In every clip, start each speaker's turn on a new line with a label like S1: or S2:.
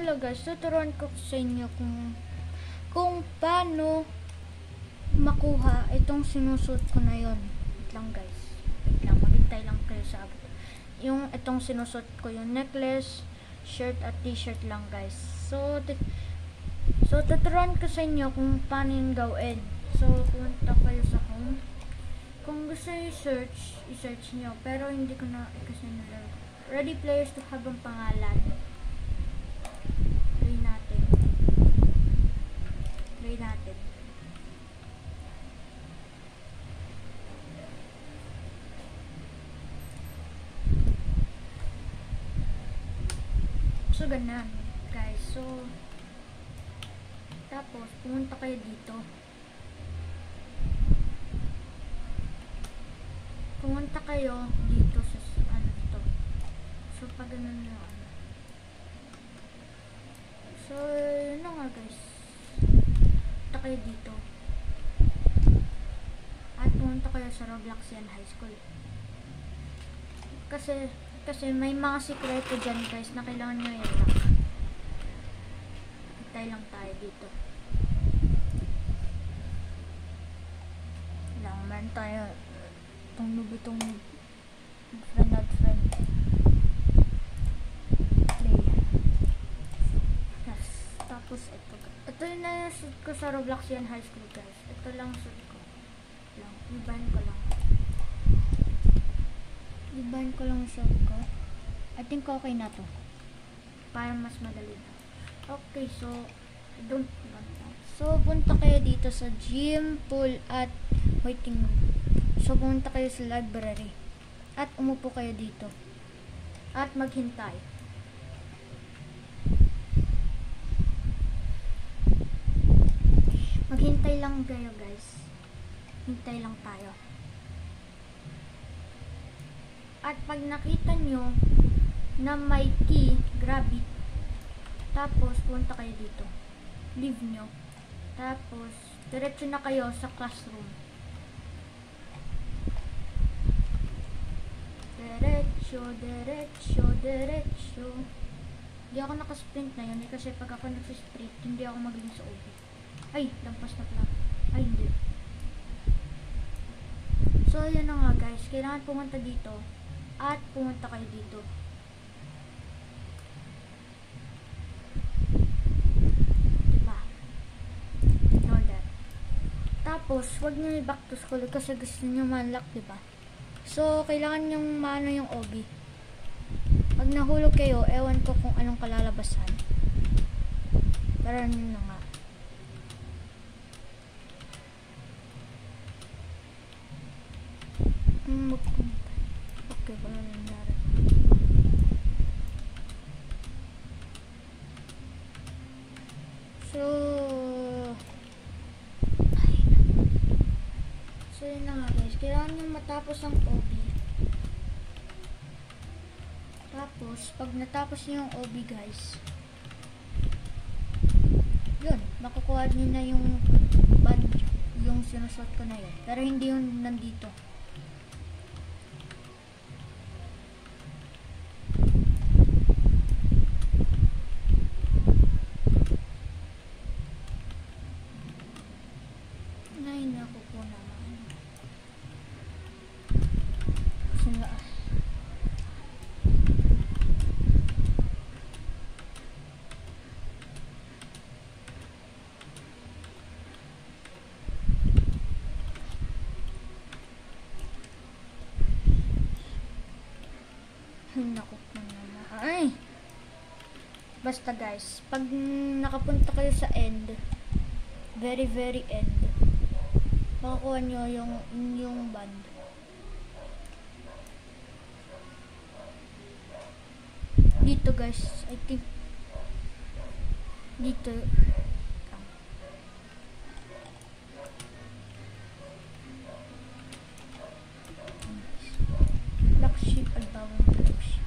S1: pala guys, tuturuan ko sa inyo kung paano makuha itong sinusuot ko na yon. Wait lang guys. Wait lang, maghintay lang kayo sa abot. Yung itong sinusuot ko, yung necklace, shirt at t-shirt lang guys. So tuturuan ko sa inyo kung paano yung gawin. So pumunta kayo sa home. Kung gusto nyo i-search nyo. Pero hindi ko na kasi nalaro. Ready Players to have ang pangalan. Try natin. So ganun guys. So tapos pumunta kayo dito. Pumunta kayo dito sa ano to. So pag ganun na ano. So yun na nga guys. Pumunta kayo dito. At pumunta kayo sa Robloxian High School. Kasi may mga sikreto dyan guys na kailangan nyo i-lock. Hintay lang tayo dito. Meron tayo itong lubitong friend. Play. Yes. Tapos ito yung nasuot ko sa Robloxian High School guys. Ito lang suot ko. Ibahin ko lang yung suot ko. I think okay na to. Para mas madali na. Okay, so don't want that. So punta kayo dito sa gym, pool at waiting room. So pumunta kayo sa library. At umupo kayo dito. At maghintay. Maghintay lang kayo guys. Hintay lang tayo. At pag nakita nyo na may key, grab it. Tapos punta kayo dito. Leave nyo. Tapos diretso na kayo sa classroom. Diretso. Hindi ako nakasprint na yun kasi pag ako nagsisprint, hindi ako magaling sa OB. Ay, lampas na pala. Ay, hindi. So, yun na nga guys. Kailangan pumunta dito. At pumunta kayo dito. Diba? Know that. Tapos, wag nyo i-back to school kasi gusto nyo man-lock, diba? So, kailangan yung maano yung OB. Pag nahulog kayo, ewan ko kung anong kalalabasan. Pero yun na nga. Okay, wala nangyari. So yun na nga guys. Kailangan nyo matapos ang OB. Tapos, pag natapos nyo yung OB guys, yun, makukuha nyo na yung badge, yung sinusot ko na yun. Pero hindi yun nandito. Ay! Basta guys, pag nakapunta kayo sa end, very end, makakuha nyo yung band. Dito guys, I think dito black sheep at bawang black sheep.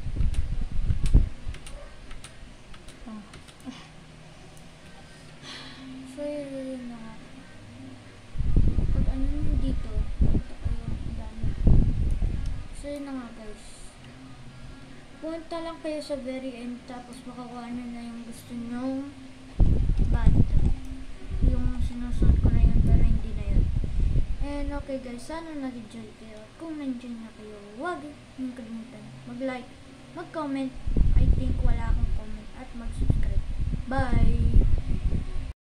S1: So yun na nga. Pag ano nyo dito, ito kayo ang dami. So yun na nga guys. Punta lang kayo sa very end tapos makukuha nyo na yung gusto nyong band. Yung sinusuot ko na yun pero hindi na yun. And okay guys, sana nag-enjoy kayo. At kung nag-enjoy na kayo, huwag niyong kalimutan mag-like, mag-comment. I think wala akong comment at mag-subscribe. Bye!